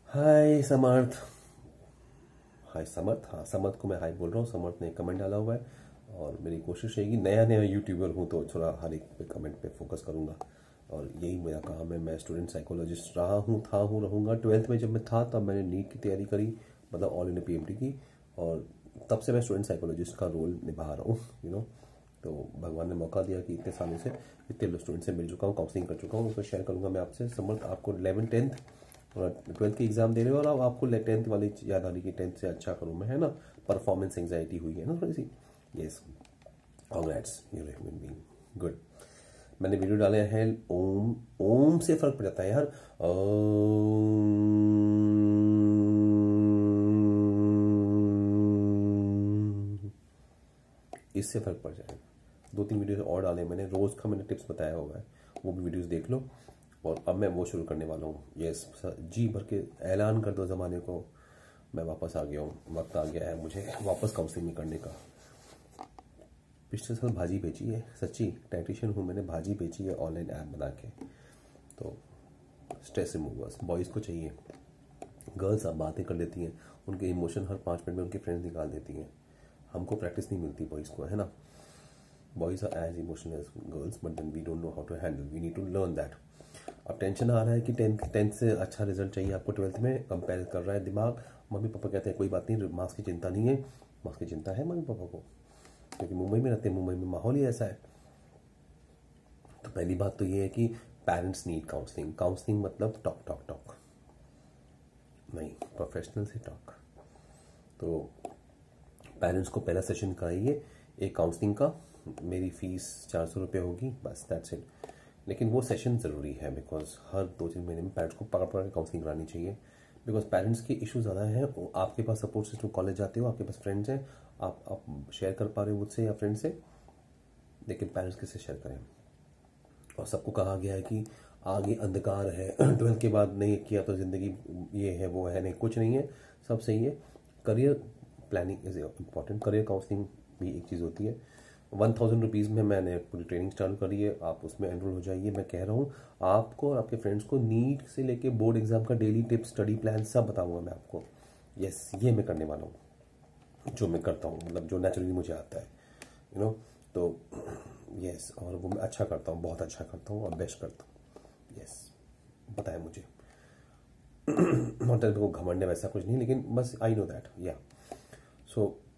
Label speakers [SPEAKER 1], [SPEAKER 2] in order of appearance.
[SPEAKER 1] हाय समर्थ। हाय समर्थ, हाँ समर्थ को मैं हाय बोल रहा हूँ। समर्थ ने कमेंट डाला हुआ है और मेरी कोशिश रहेगी, नया नया यूट्यूबर हूँ तो थोड़ा हर एक पे कमेंट पे फोकस करूँगा और यही मेरा काम है। मैं स्टूडेंट साइकोलॉजिस्ट रहा हूँ, था हूँ, रहूँगा। 12th में जब मैं था तब मैंने नीट की तैयारी करी, मतलब ऑल इंडिया PMT की, और तब से मैं स्टूडेंट साइकोलॉजिस्ट का रोल निभा रहा हूँ, तो भगवान ने मौका दिया कि इतने सालों से इतने स्टूडेंट से मिल चुका हूँ, काउंसलिंग कर चुका हूँ, उसको शेयर करूँगा मैं आपसे। समर्थ, आपको 11th 10th और 12th की एग्जाम दे रहे हो और अब आपको 10th वाली याद आ रही कि 10th से अच्छा करूँ मैं, है ना। परफॉर्मेंस एंजाइटी हुई है ना थोड़ी सी। Yes, congrats, you human being, good. मैंने वीडियो डाले हैं। ओम, ओम से फर्क पड़ जाता है यार। इससे फर्क पड़ जाएगा। 2-3 वीडियो और डाले मैंने, रोज का मैंने टिप्स बताया हुआ है, वो भी वीडियोस देख लो। और अब मैं वो शुरू करने वाला हूँ। यस, जी भर के ऐलान कर दो ज़माने को, मैं वापस आ गया हूँ। वक्त आ गया है मुझे वापस काउंसलिंग में करने का। पिछले साल भाजी बेची है, सच्ची डाइटिशियन हूँ मैंने, भाजी बेची है ऑनलाइन ऐप बना के। तो स्ट्रेस रिमूवर्स बॉयज़ को चाहिए। गर्ल्स अब बातें कर लेती हैं, उनके इमोशन हर 5 मिनट में उनके फ्रेंड्स निकाल देती हैं। हमको प्रैक्टिस नहीं मिलती बॉयज़ को, है ना। Boys are as emotional as girls, but then we don't know how to handle, we need to learn that. अब टेंशन आ रहा है कि टेंथ से अच्छा रिजल्ट चाहिए आपको, 12th में कंपेयर कर रहा है दिमाग। मम्मी पापा कहते हैं कोई बात नहीं, मार्क्स की चिंता नहीं है। मार्क्स की चिंता है मम्मी पापा को, क्योंकि मुंबई में रहते हैं, मुंबई में माहौल ही ऐसा है। तो पहली बात तो ये है कि पेरेंट्स नीड काउंसलिंग। काउंसलिंग मतलब टॉक टॉक टॉक नहीं, प्रोफेशनल से टॉक। तो पेरेंट्स को पहला सेशन कराइए एक काउंसलिंग का। मेरी फीस 400 रुपये होगी, बस दैट्स इट। लेकिन वो सेशन ज़रूरी है, बिकॉज हर 2-3 महीने में पेरेंट्स को पकड़ पकड़ के काउंसलिंग करानी चाहिए। बिकॉज पेरेंट्स के इशू ज़्यादा हैं। आपके पास सपोर्ट सिस्टम, कॉलेज जाते हो, आपके पास फ्रेंड्स हैं, आप शेयर कर पा रहे हो मुझसे या फ्रेंड से, लेकिन पेरेंट्स किससे शेयर करें। और सबको कहा गया है कि आगे अंधकार है, 12th के बाद नहीं किया तो ज़िंदगी ये है वो है, नहीं कुछ नहीं है, सब सही है। Career planning is important. Career counselling भी एक चीज़ होती है। 1000 रुपीज़ में मैंने पूरी ट्रेनिंग चालू करी है, आप उसमें एनरोल हो जाइए। मैं कह रहा हूँ आपको और आपके फ्रेंड्स को नीट से लेके बोर्ड एग्जाम का डेली टिप्स, स्टडी प्लान सब बताऊंगा मैं आपको। यस, ये मैं करने वाला हूँ, जो मैं करता हूँ, मतलब जो नेचुरली मुझे आता है, तो यस। और वो मैं अच्छा करता हूँ, बहुत अच्छा करता हूँ और बेस्ट करता हूँ। यस, पता है मुझे। नॉट दैट को घमंड है, वैसा कुछ नहीं, लेकिन बस आई नो दैट, या। सो